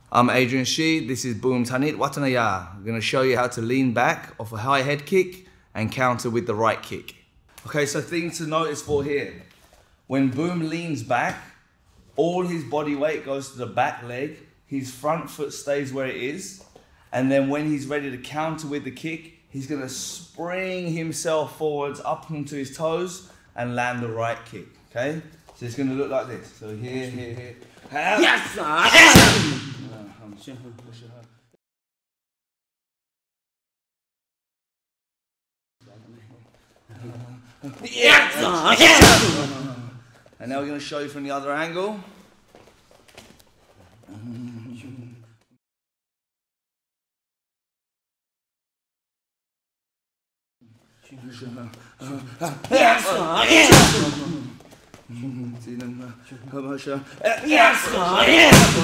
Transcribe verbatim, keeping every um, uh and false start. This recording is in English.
I'm Adrian Shead, this is Boom Thanit Watthanaya. I'm going to show you how to lean back off a high head kick and counter with the right kick. Okay, so things to notice for here. When Boom leans back, all his body weight goes to the back leg, his front foot stays where it is, and then when he's ready to counter with the kick, he's going to spring himself forwards up onto his toes and land the right kick, okay? So it's going to look like this. So here, here, here. Yes! Yes! And now we're going to show you from the other angle. Yes!